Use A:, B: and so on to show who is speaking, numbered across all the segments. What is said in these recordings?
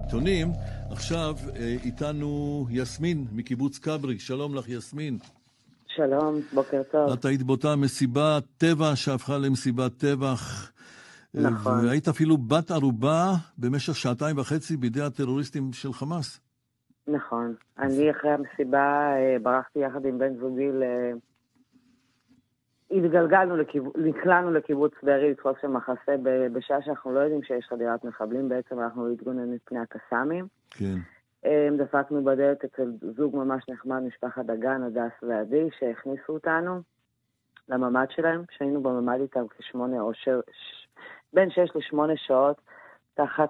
A: עיתונים. עכשיו איתנו יסמין מקיבוץ כברי. שלום לך יסמין.
B: שלום, בוקר טוב.
A: את היית באותה מסיבת טבע שהפכה למסיבת טבח.
B: נכון.
A: והיית אפילו בת ערובה במשך 2.5 בידי הטרוריסטים של חמאס.
B: נכון. אני אחרי המסיבה ברחתי יחד עם בן זוגי נקלענו לקיבוץ בארי לתפוס של מחסה בשעה שאנחנו לא יודעים שיש חדירת מחבלים, בעצם אנחנו להתגונן מפני הקסאמים.
A: כן.
B: דפקנו בדלת אצל זוג ממש נחמד, משפחת דגן, הדס ועדי, שהכניסו אותנו לממד שלהם, שהיינו בממד איתם בין 6 ל-8 שעות, תחת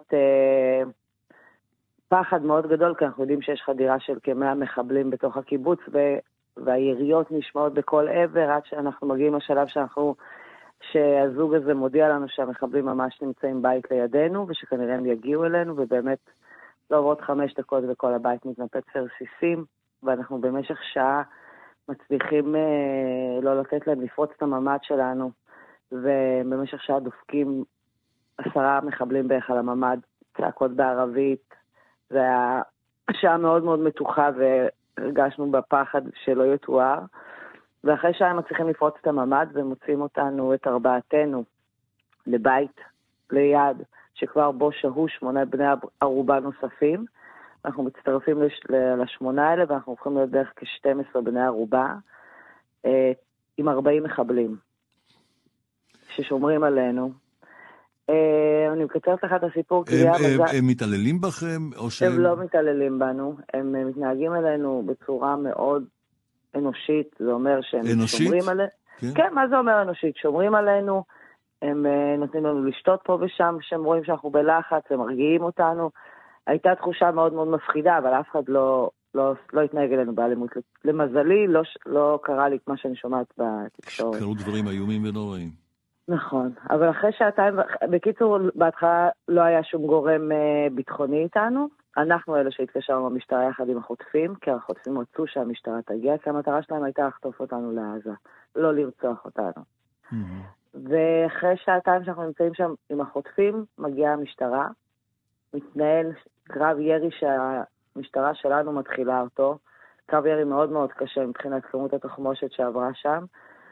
B: פחד מאוד גדול, כי אנחנו יודעים שיש חדירה של כ100 מחבלים בתוך הקיבוץ, והיריות נשמעות בכל עבר, עד שאנחנו מגיעים לשלב שהזוג הזה מודיע לנו שהמחבלים ממש נמצאים בית לידינו, ושכנראה הם יגיעו אלינו, ובאמת לא עוברות 5 דקות וכל הבית מתנפץ לרסיסים, ואנחנו במשך שעה מצליחים לא לתת להם לפרוץ את הממד שלנו, ובמשך שעה דופקים 10 מחבלים בערך על הממד, צעקות בערבית, זה היה שעה מאוד מאוד מתוחה, והרגשנו בפחד שלא יתואר, ואחרי שעה הם מצליחים לפרוץ את הממד, ומוצאים אותנו, את 4 לבית ליד, שכבר בו שהו 8 בני ערובה נוספים. אנחנו מצטרפים ל8 האלה, ואנחנו הופכים להיות בערך כ12 בני ערובה, עם 40 מחבלים, ששומרים עלינו. אני מקצרת לך את הסיפור.
A: הם מתעללים בכם?
B: הם לא מתעללים בנו, הם מתנהגים אלינו בצורה מאוד אנושית, זה אומר שהם שומרים עלינו. כן, מה זה אומר אנושית? שומרים עלינו, הם נותנים לנו לשתות פה ושם, שהם רואים שאנחנו בלחץ, הם מרגיעים אותנו. הייתה תחושה מאוד מאוד מפחידה, אבל אף אחד לא התנהג אלינו באלימות. למזלי, לא קרה לי מה שאני שומעת בתקשורת.
A: קרו דברים איומים ונוראים.
B: נכון, אבל אחרי שעתיים, בקיצור, בהתחלה לא היה שום גורם ביטחוני איתנו. אנחנו אלה שהתקשרנו במשטרה יחד עם החוטפים, כי החוטפים רצו שהמשטרה תגיע, כי המטרה שלהם הייתה לחטוף אותנו לעזה, לא לרצוח אותנו. ואחרי שעתיים שאנחנו נמצאים שם עם החוטפים, מגיעה המשטרה, מתנהל קרב ירי שהמשטרה שלנו מתחילה אותו, קרב ירי מאוד מאוד קשה מבחינת כמות התחמושת שעברה שם,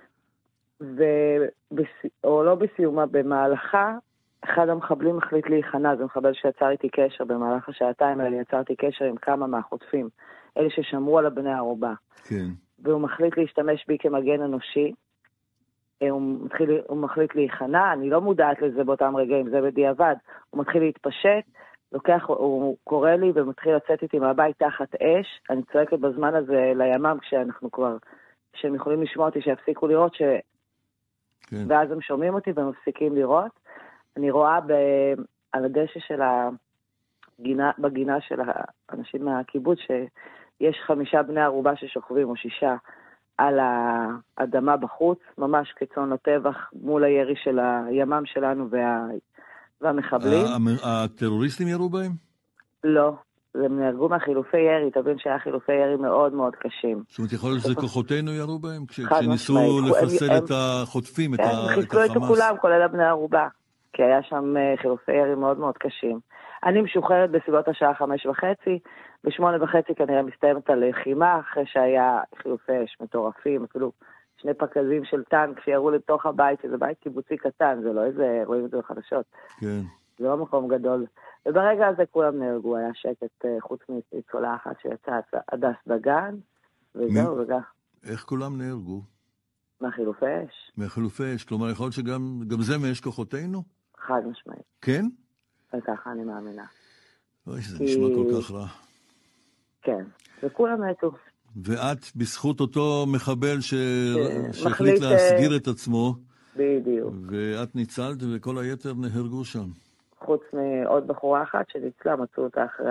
B: או לא בסיומה, במהלכה, אחד המחבלים החליט להיכנע, זה מחבל שיצר איתי קשר, במהלך השעתיים האלה יצרתי קשר עם כמה מהחוטפים, אלה ששמרו על הבני הערובה.
A: כן.
B: והוא מחליט להשתמש בי כמגן אנושי, הוא מחליט להיכנע, אני לא מודעת לזה באותם רגעים, זה בדיעבד, הוא מתחיל להתפשט, הוא קורא לי ומתחיל לצאת איתי מהבית תחת אש, אני צועקת בזמן הזה לימ"מ כשהם יכולים לשמוע אותי, שיפסיקו לראות
A: כן.
B: ואז הם שומעים אותי והם מפסיקים לראות. אני רואה על הדשא של בגינה של האנשים מהקיבוץ, שיש 5 בני ערובה ששוכבים, או 6, על האדמה בחוץ, ממש כצאן לטבח, מול הירי של הימ"מ שלנו והמחבלים.
A: הטרוריסטים ירו בהם?
B: לא, הם נהרגו מהחילופי ירי, תבין שהיה חילופי ירי מאוד מאוד קשים.
A: זאת אומרת, יכול להיות שזה כוחותינו ירו בהם? כשניסו לחסל את החוטפים, את החמאס?
B: כן, חיסלו את כולם, כולל הבני ערובה, כי היה שם חילופי ירי מאוד מאוד קשים. אני משוחררת בסביבות השעה 5:30, ב8:30 כנראה מסתיימת הלחימה, אחרי שהיה חילופי אש מטורפים, אפילו 2 פקזים של טנק שירו לתוך הבית, שזה בית קיבוצי קטן, זה לא איזה, רואים את זה בחדשות.
A: כן.
B: זה לא מקום גדול. וברגע הזה כולם נהרגו, היה שקט חוץ מניצולה אחת שיצאה, הדס דגן, וזהו, וכך.
A: איך כולם נהרגו?
B: מהחילופי אש.
A: מהחילופי אש, כלומר יכול להיות שגם זה מאש כוחותינו?
B: חד משמעית.
A: כן?
B: וככה אני מאמינה.
A: אוי, זה נשמע כל כך רע.
B: כן, וכולם מתו.
A: ואת, בזכות אותו מחבל שהחליט להסגיר את עצמו,
B: בדיוק.
A: ואת ניצלת וכל היתר נהרגו שם.
B: חוץ מעוד בחורה אחת שניצלה, מצאו אותה אחרי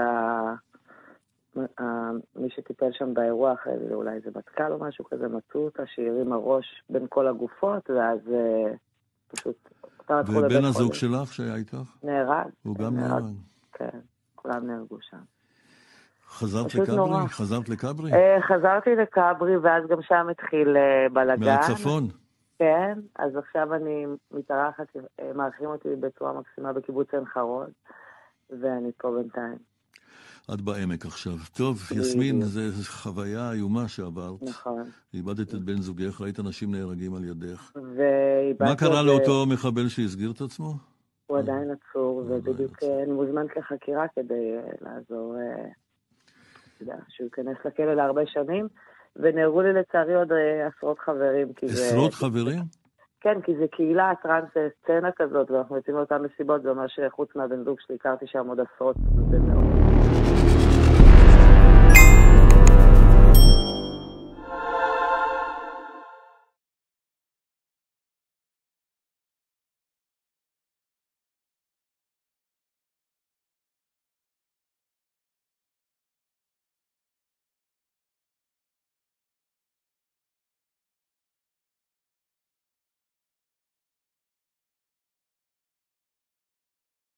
B: מי שטיפל שם באירוע, אחרי אולי זה בתקל או משהו כזה, מצאו אותה שהרים הראש בין כל הגופות, ואז פשוט
A: ובן הזוג שלך שהיה איתך?
B: נהרג.
A: הוא גם נהרג.
B: כן, כולם נהרגו שם.
A: חזרת לקברי? חזרת לקברי?
B: חזרתי לקברי, ואז גם שם התחיל בלגן.
A: מהצפון?
B: כן, אז עכשיו אני מתארחת, מארחים אותי בצורה מקסימה בקיבוץ עין חרוד, ואני פה בינתיים.
A: את בעמק עכשיו. טוב, יסמין, זו חוויה איומה שעברת.
B: נכון.
A: איבדת את בן זוגך, ראית אנשים נהרגים על ידך.
B: מה
A: קרה לאותו מחבל שהסגיר את עצמו?
B: הוא עדיין עצור, ובדיוק אני מוזמנת לחקירה כדי לעזור, שהוא ייכנס לכלא להרבה שנים, ונהרגו לי לצערי עוד עשרות חברים.
A: עשרות חברים?
B: כן, כי זה קהילה טרנס סצנה כזאת, ואנחנו יוצאים לאותן מסיבות, זה אומר שחוץ מהבן זוג שלי הכרתי שם עוד עשרות, זה מאוד